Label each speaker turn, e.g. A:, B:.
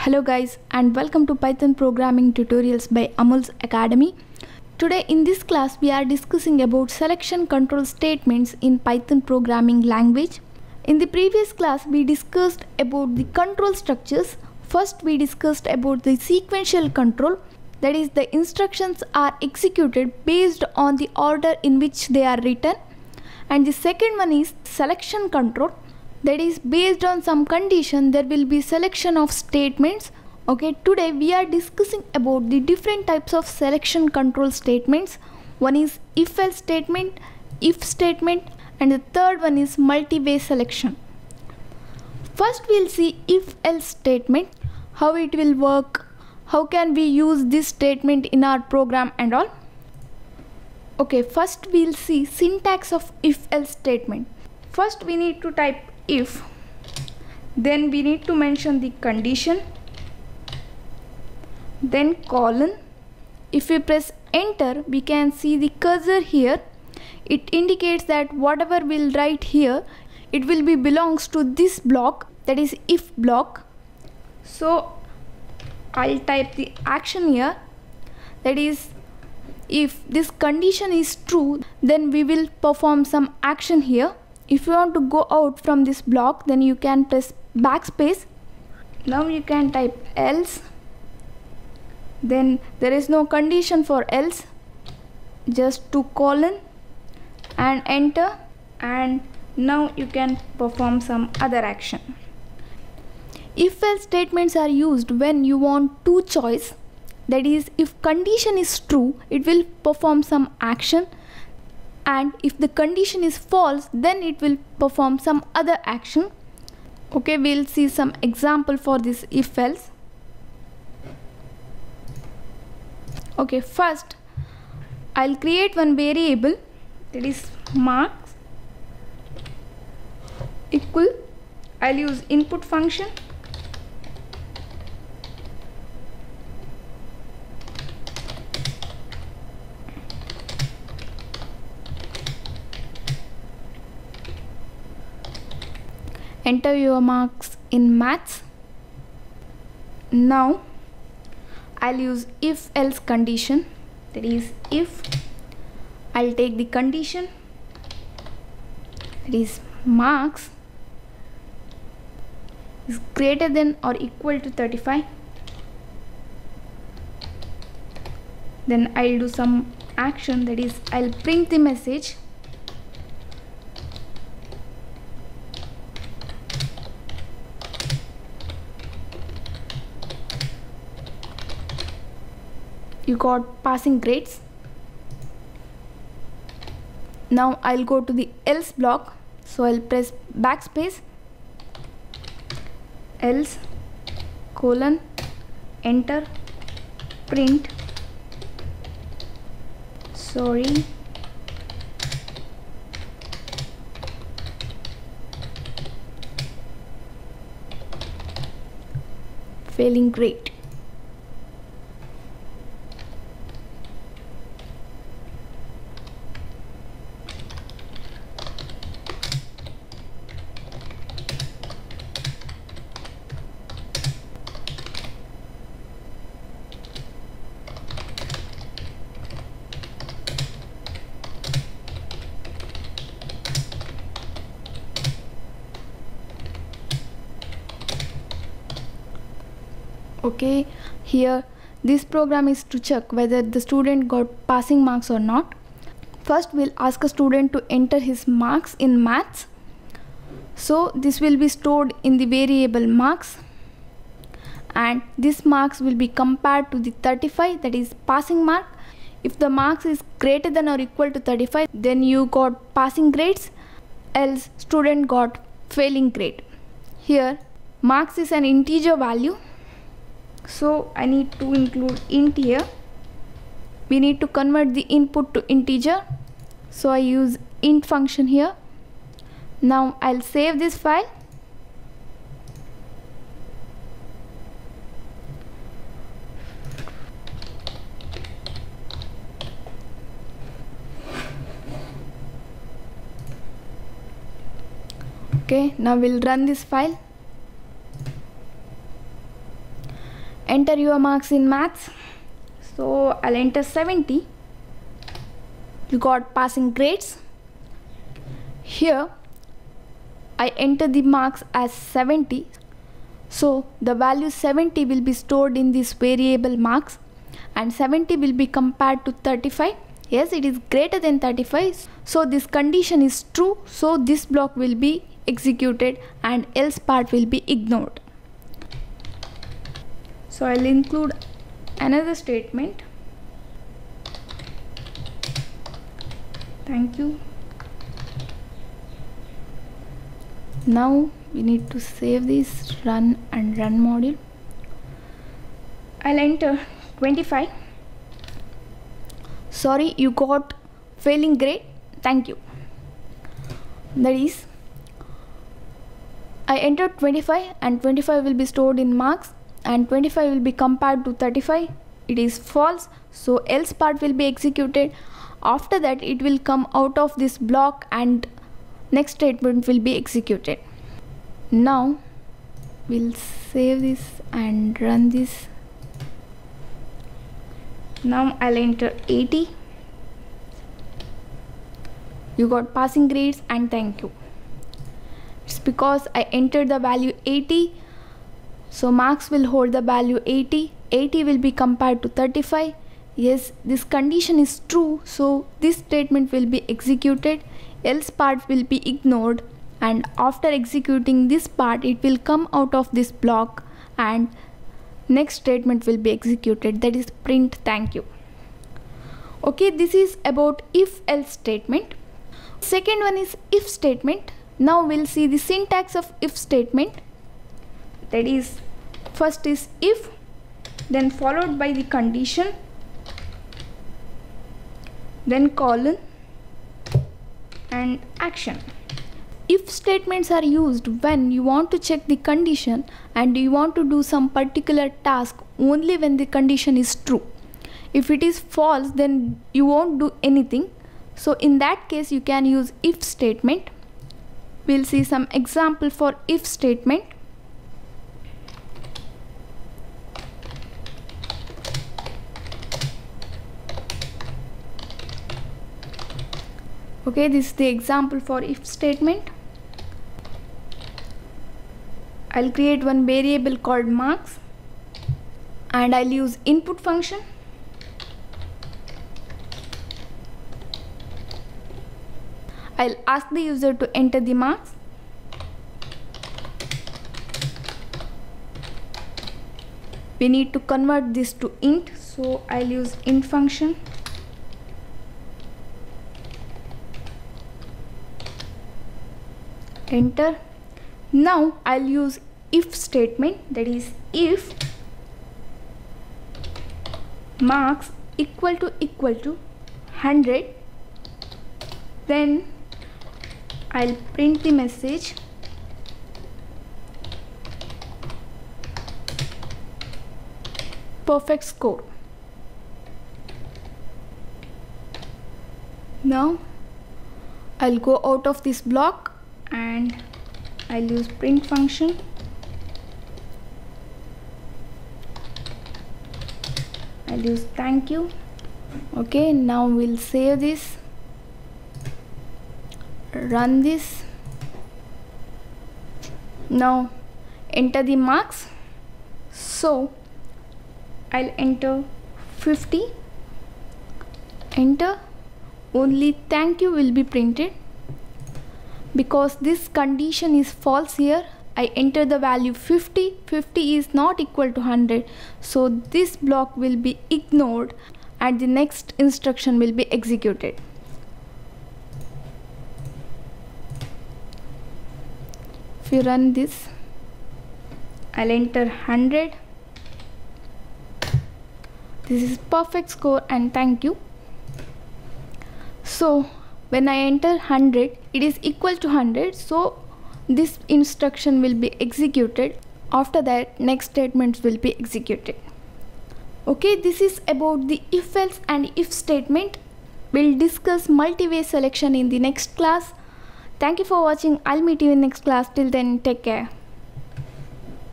A: Hello guys, and welcome to Python programming tutorials by Amul's Academy. Today in this class we are discussing about selection control statements in Python programming language. In the previous class we discussed about the control structures. First we discussed about the sequential control, that is the instructions are executed based on the order in which they are written, and the second one is selection control, that is based on some condition there will be selection of statements. Okay, today we are discussing about the different types of selection control statements. One is if-else statement, if statement, and the third one is multi-way selection. First we'll see if-else statement, how it will work, how can we use this statement in our program and all. Okay, first we'll see syntax of if-else statement. First we need to type if, then we need to mention the condition, then colon. If we press enter, we can see the cursor here. It indicates that whatever we'll write here, it will be belongs to this block, that is if block. So I'll type the action here, that is if this condition is true, then we will perform some action here. If you want to go out from this block, then you can press backspace. Now you can type else, then there is no condition for else, just to colon and enter, and now you can perform some other action. If-else statements are used when you want two choice, that is if condition is true it will perform some action, and if the condition is false then it will perform some other action. Okay, we'll see some example for this if-else. Okay, first I'll create one variable, that is marks equal, I'll use input function, enter your marks in maths. Now I'll use if-else condition, that is if I'll take the condition, that is marks is greater than or equal to 35, then I'll do some action, that is I'll print the message you got passing grades. Now I'll go to the else block, so I'll press backspace, else colon enter, print, sorry, failing grade. Okay, here this program is to check whether the student got passing marks or not. First we'll ask a student to enter his marks in maths, so this will be stored in the variable marks, and this marks will be compared to the 35, that is passing mark. If the marks is greater than or equal to 35, then you got passing grades, else student got failing grade. Here marks is an integer value, so I need to include int here. We need to convert the input to integer, so I use int function here. Now I'll save this file. Okay, now we'll run this file. enter your marks in maths. So I'll enter 70. You got passing grades. Here I enter the marks as 70. So the value 70 will be stored in this variable marks, and 70 will be compared to 35. Yes, it is greater than 35. So this condition is true. So this block will be executed and else part will be ignored. So I'll include another statement. Thank you. Now we need to save this, run and run module. I'll enter 25. Sorry, you got failing grade. Thank you. That is, I entered 25 and 25 will be stored in marks and 25 will be compared to 35. It is false, so else part will be executed. After that it will come out of this block and next statement will be executed. Now we'll save this and run this. Now I'll enter 80. You got passing grades and thank you. It's because I entered the value 80, so marks will hold the value 80. 80 will be compared to 35. Yes, this condition is true, so this statement will be executed, else part will be ignored, and after executing this part it will come out of this block and next statement will be executed, that is print thank you. Okay, this is about if else statement. Second one is if statement. Now we'll see the syntax of if statement. That is, first is if, then followed by the condition, then colon and action. If statements are used when you want to check the condition and you want to do some particular task only when the condition is true. If it is false, then you won't do anything. So in that case you can use if statement. We'll see some example for if statement. Okay, this is the example for if statement. I'll create one variable called marks and I'll use input function. I'll ask the user to enter the marks. We need to convert this to int, so I'll use int function. Enter. Now I'll use if statement, that is if marks equal to 100, then I'll print the message perfect score. Now I'll go out of this block and I'll use print function. I'll use thank you. Okay, now we'll save this, run this. Now enter the marks. So I'll enter 50. Enter. Only thank you will be printed. Because this condition is false here, I enter the value 50. 50 is not equal to 100. So this block will be ignored and the next instruction will be executed. If you run this, I'll enter 100. This is perfect score and thank you. So when I enter 100, it is equal to 100, so this instruction will be executed. After that, next statements will be executed. Okay, this is about the if else and if statement. We'll discuss multi-way selection in the next class. Thank you for watching. I'll meet you in next class. Till then, take care.